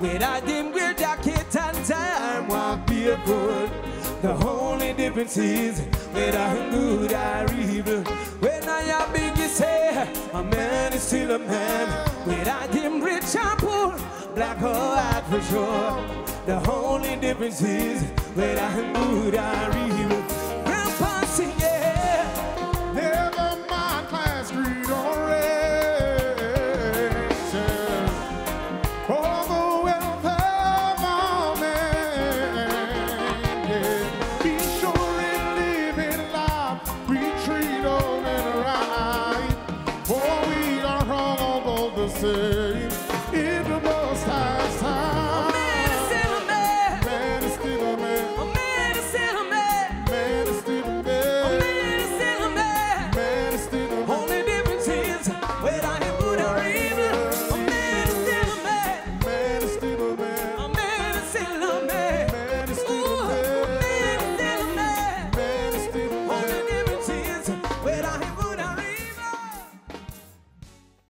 Without them great jacket and time, walk barefoot. The only difference is whether I'm good or evil. When I am big, you say a man is still a man. Without him rich and poor, black or white for sure. The only difference is whether I'm good or evil.